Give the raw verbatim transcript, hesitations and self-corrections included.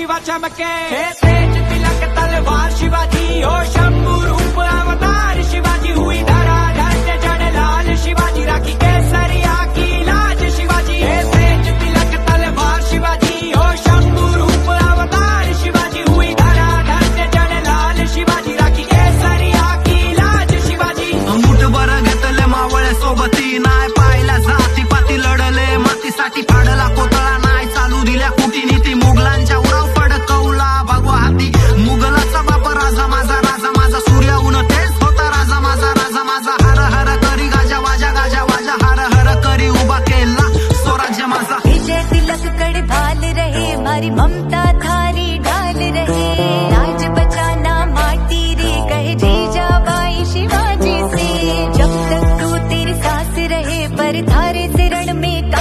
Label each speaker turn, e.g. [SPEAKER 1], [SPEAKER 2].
[SPEAKER 1] शिवा चमके। तेज तिलक तलवार शिवाजी हो शंभू रूप अवतार शिवाजी हुई धरा धन्य जन लाल शिवाजी राखी केसरिया की लाज शिवाजी। तेज तिलक तलवार शिवाजी हो शंभू रूप अवतार शिवाजी हुई धरा धन्य जन लाल शिवाजी राखी केसरिया की लाज शिवाजी।
[SPEAKER 2] मुठभर घेतले मावळे सोबती नाय पाहिला जाती पाती लढले मातीसाठी फाडला कोतळा नाय चालू दिल्या कुटीनीती मुघलांच्या उराव फडकवला भगवा हाती। मुघलाचा बाप राजा माझा राजा माझा सूर्य उन तेच होता राजा माझा राजा माझा। हर हर करी गाजा वाजा गाजा वाजा हर हर करी उभा केला स्वराज्य माझा।
[SPEAKER 3] विजय तिलक कड़ भाल रहे मारी ममता थारी ढाल रहे। लाज बचाना माटी रे कहे जीजा बाई शिवाजी से। जब तक तू तेरी सांस रहे पर थारे से रण में